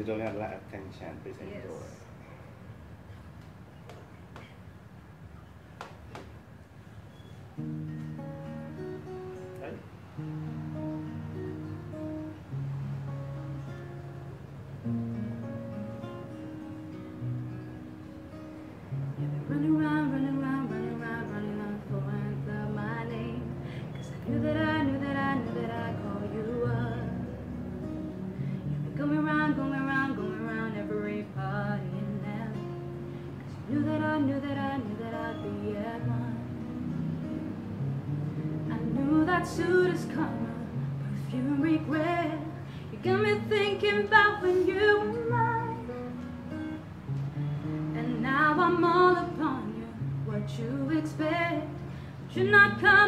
donner a lot of attention. Please enjoy. Running around, running around, running around, running around for answer my name. 'Cause I knew that I knew that I knew that I'd call you up. You've been going around, going around, going around every party in LA. 'Cause you knew that I knew that I knew that I'd be at one. I knew that suit is karma, perfume regret. You got me thinking about when you were mine. And now I'm all upon you, what you expect. But you're not coming.